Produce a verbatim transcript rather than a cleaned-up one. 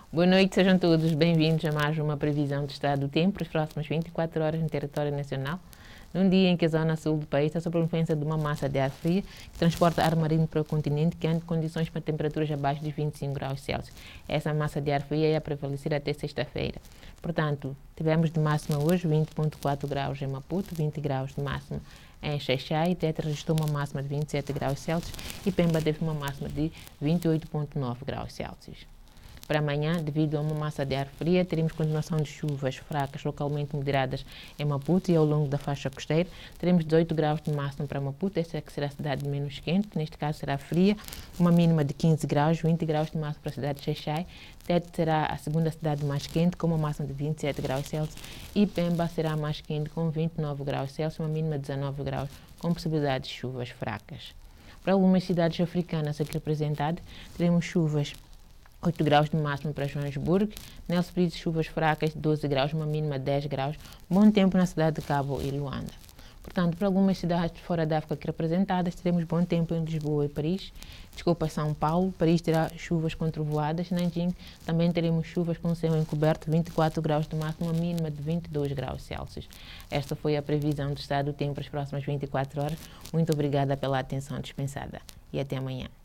Boa noite, sejam todos bem-vindos a mais uma previsão do estado do tempo para as próximas vinte e quatro horas no território nacional. Num dia em que a zona sul do país está sob a influência de uma massa de ar fria que transporta ar marino para o continente, que anda condições para temperaturas abaixo de vinte e cinco graus Celsius. Essa massa de ar fria ia prevalecer até sexta-feira. Portanto, tivemos de máxima hoje vinte vírgula quatro graus em Maputo, vinte graus de máxima em Xai-Xai, Tete registrou uma máxima de vinte e sete graus Celsius e Pemba teve uma máxima de vinte e oito vírgula nove graus Celsius. Para amanhã, devido a uma massa de ar fria, teremos continuação de chuvas fracas, localmente moderadas em Maputo e ao longo da faixa costeira. Teremos dezoito graus de máximo para Maputo, essa é que será a cidade menos quente, neste caso será fria, uma mínima de quinze graus, vinte graus de máximo para a cidade de Xai-Xai. Tete será a segunda cidade mais quente, com uma máxima de vinte e sete graus Celsius, e Pemba será a mais quente, com vinte e nove graus Celsius, uma mínima de dezanove graus, com possibilidade de chuvas fracas. Para algumas cidades africanas aqui representadas, teremos chuvas oito graus de máximo para Joanesburgo, Nelson Brito, chuvas fracas, doze graus, uma mínima de dez graus, bom tempo na cidade de Cabo e Luanda. Portanto, para algumas cidades fora da África aqui representadas, teremos bom tempo em Lisboa e Paris, desculpa, São Paulo, Paris terá chuvas com trovoadas, Nanjing também teremos chuvas com céu encoberto, vinte e quatro graus de máximo, uma mínima de vinte e dois graus Celsius. Esta foi a previsão do estado do tempo para as próximas vinte e quatro horas. Muito obrigada pela atenção dispensada e até amanhã.